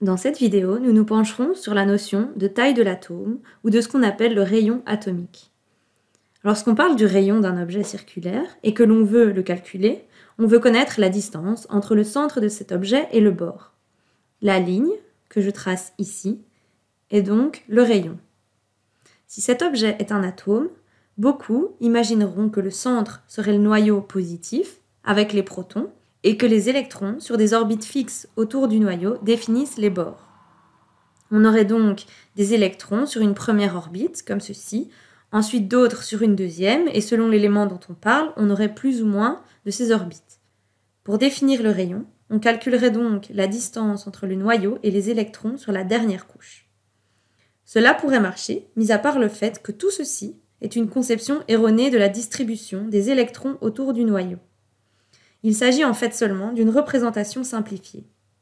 Dans cette vidéo, nous nous pencherons sur la notion de taille de l'atome ou de ce qu'on appelle le rayon atomique. Lorsqu'on parle du rayon d'un objet circulaire et que l'on veut le calculer, on veut connaître la distance entre le centre de cet objet et le bord. La ligne, que je trace ici, est donc le rayon. Si cet objet est un atome, beaucoup imagineront que le centre serait le noyau positif, avec les protons, et que les électrons, sur des orbites fixes autour du noyau, définissent les bords. On aurait donc des électrons sur une première orbite, comme ceci, ensuite d'autres sur une deuxième, et selon l'élément dont on parle, on aurait plus ou moins de ces orbites. Pour définir le rayon, on calculerait donc la distance entre le noyau et les électrons sur la dernière couche. Cela pourrait marcher, mis à part le fait que tout ceci est une conception erronée de la distribution des électrons autour du noyau. Il s'agit en fait seulement d'une représentation simplifiée.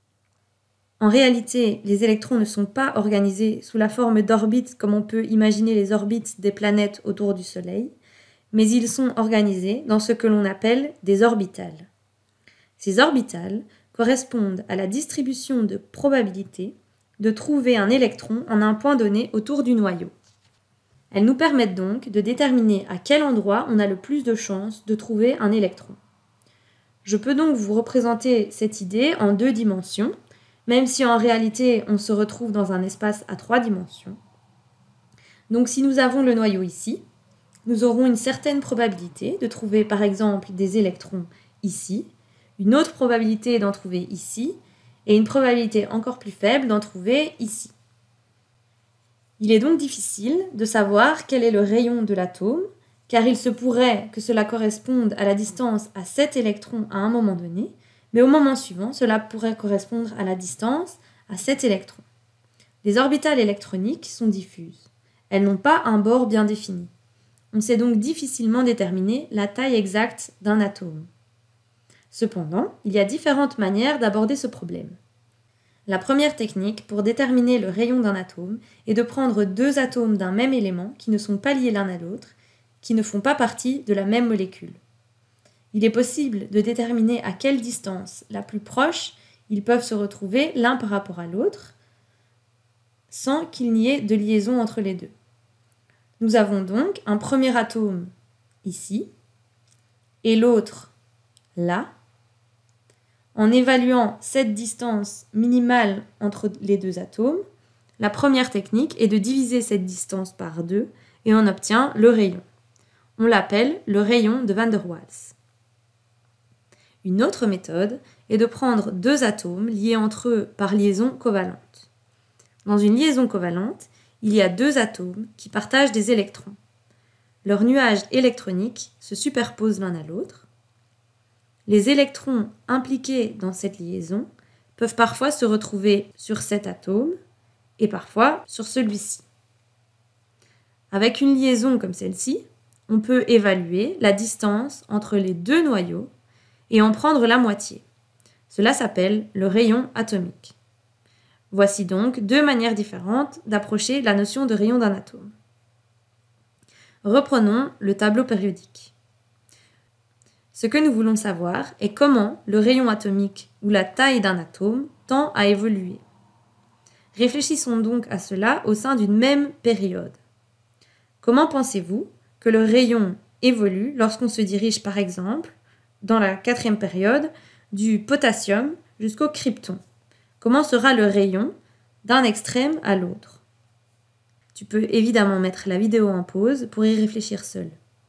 En réalité, les électrons ne sont pas organisés sous la forme d'orbites comme on peut imaginer les orbites des planètes autour du Soleil, mais ils sont organisés dans ce que l'on appelle des orbitales. Ces orbitales correspondent à la distribution de probabilité de trouver un électron en un point donné autour du noyau. Elles nous permettent donc de déterminer à quel endroit on a le plus de chances de trouver un électron. Je peux donc vous représenter cette idée en 2 dimensions, même si en réalité on se retrouve dans un espace à 3 dimensions. Donc si nous avons le noyau ici, nous aurons une certaine probabilité de trouver par exemple des électrons ici, une autre probabilité d'en trouver ici, et une probabilité encore plus faible d'en trouver ici. Il est donc difficile de savoir quel est le rayon de l'atome, car il se pourrait que cela corresponde à la distance à 7 électrons à un moment donné, mais au moment suivant, cela pourrait correspondre à la distance à 7 électrons. Les orbitales électroniques sont diffuses. Elles n'ont pas un bord bien défini. On sait donc difficilement déterminer la taille exacte d'un atome. Cependant, il y a différentes manières d'aborder ce problème. La première technique pour déterminer le rayon d'un atome est de prendre 2 atomes d'un même élément qui ne sont pas liés l'un à l'autre, qui ne font pas partie de la même molécule. Il est possible de déterminer à quelle distance la plus proche ils peuvent se retrouver l'un par rapport à l'autre, sans qu'il n'y ait de liaison entre les deux. Nous avons donc un premier atome ici, et l'autre là. En évaluant cette distance minimale entre les 2 atomes, la première technique est de diviser cette distance par 2 et on obtient le rayon. On l'appelle le rayon de Van der Waals. Une autre méthode est de prendre 2 atomes liés entre eux par liaison covalente. Dans une liaison covalente, il y a 2 atomes qui partagent des électrons. Leurs nuages électroniques se superposent l'un à l'autre. Les électrons impliqués dans cette liaison peuvent parfois se retrouver sur cet atome et parfois sur celui-ci. Avec une liaison comme celle-ci, on peut évaluer la distance entre les 2 noyaux et en prendre la moitié. Cela s'appelle le rayon atomique. Voici donc 2 manières différentes d'approcher la notion de rayon d'un atome. Reprenons le tableau périodique. Ce que nous voulons savoir est comment le rayon atomique ou la taille d'un atome tend à évoluer. Réfléchissons donc à cela au sein d'une même période. Comment pensez-vous que le rayon évolue lorsqu'on se dirige par exemple, dans la 4e période, du potassium jusqu'au krypton? Comment sera le rayon d'un extrême à l'autre? Tu peux évidemment mettre la vidéo en pause pour y réfléchir seul.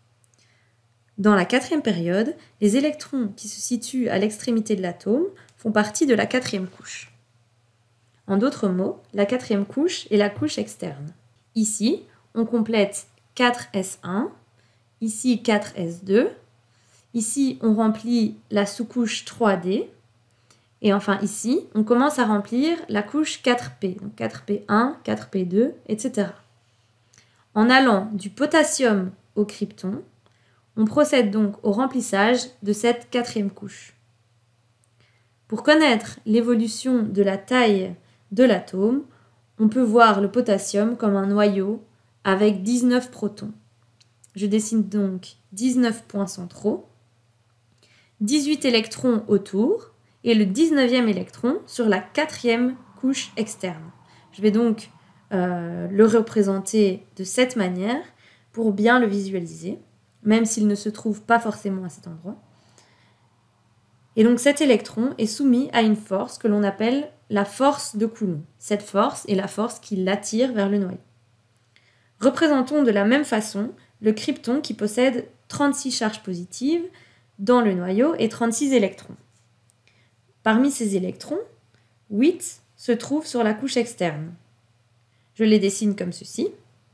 Dans la 4e période, les électrons qui se situent à l'extrémité de l'atome font partie de la 4e couche. En d'autres mots, la 4e couche est la couche externe. Ici, on complète 4s1, ici 4s2, ici on remplit la sous-couche 3d, et enfin ici, on commence à remplir la couche 4p, donc 4p1, 4p2, etc. En allant du potassium au krypton, on procède donc au remplissage de cette 4e couche. Pour connaître l'évolution de la taille de l'atome, on peut voir le potassium comme un noyau avec 19 protons. Je dessine donc 19 points centraux, 18 électrons autour et le 19e électron sur la 4e couche externe. Je vais donc le représenter de cette manière pour bien le visualiser, même s'il ne se trouve pas forcément à cet endroit. Et donc cet électron est soumis à une force que l'on appelle la force de Coulomb. Cette force est la force qui l'attire vers le noyau. Représentons de la même façon le krypton qui possède 36 charges positives dans le noyau et 36 électrons. Parmi ces électrons, 8 se trouvent sur la couche externe. Je les dessine comme ceci.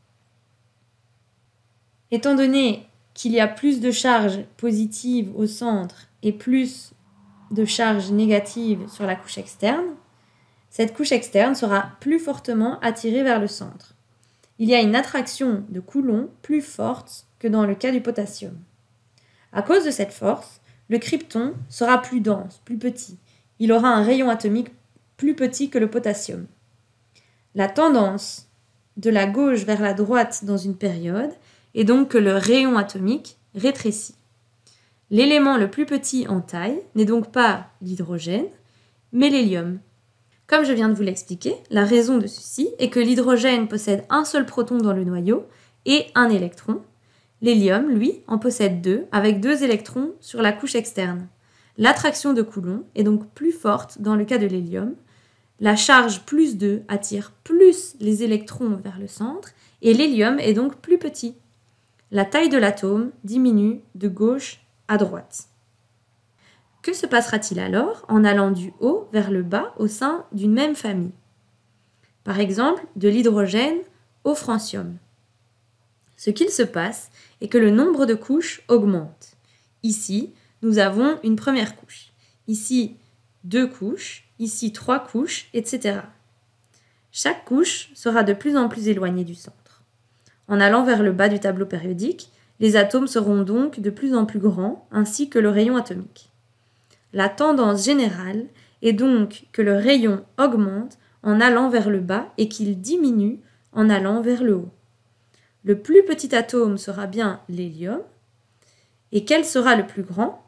Étant donné qu'il y a plus de charges positives au centre et plus de charges négatives sur la couche externe, cette couche externe sera plus fortement attirée vers le centre. Il y a une attraction de Coulomb plus forte que dans le cas du potassium. À cause de cette force, le krypton sera plus dense, plus petit. Il aura un rayon atomique plus petit que le potassium. La tendance de la gauche vers la droite dans une période est donc que le rayon atomique rétrécit. L'élément le plus petit en taille n'est donc pas l'hydrogène, mais l'hélium. Comme je viens de vous l'expliquer, la raison de ceci est que l'hydrogène possède un seul proton dans le noyau et un électron. L'hélium, lui, en possède 2, avec 2 électrons sur la couche externe. L'attraction de Coulomb est donc plus forte dans le cas de l'hélium. La charge plus 2 attire plus les électrons vers le centre et l'hélium est donc plus petit. La taille de l'atome diminue de gauche à droite. Que se passera-t-il alors en allant du haut vers le bas au sein d'une même famille? Par exemple, de l'hydrogène au francium. Ce qu'il se passe est que le nombre de couches augmente. Ici, nous avons une première couche. Ici, 2 couches. Ici, 3 couches, etc. Chaque couche sera de plus en plus éloignée du centre. En allant vers le bas du tableau périodique, les atomes seront donc de plus en plus grands, ainsi que le rayon atomique. La tendance générale est donc que le rayon augmente en allant vers le bas et qu'il diminue en allant vers le haut. Le plus petit atome sera bien l'hélium. Et quel sera le plus grand?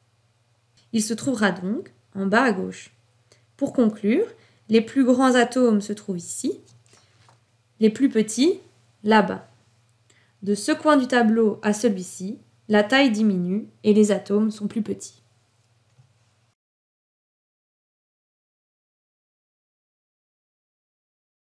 Il se trouvera donc en bas à gauche. Pour conclure, les plus grands atomes se trouvent ici, les plus petits là-bas. De ce coin du tableau à celui-ci, la taille diminue et les atomes sont plus petits.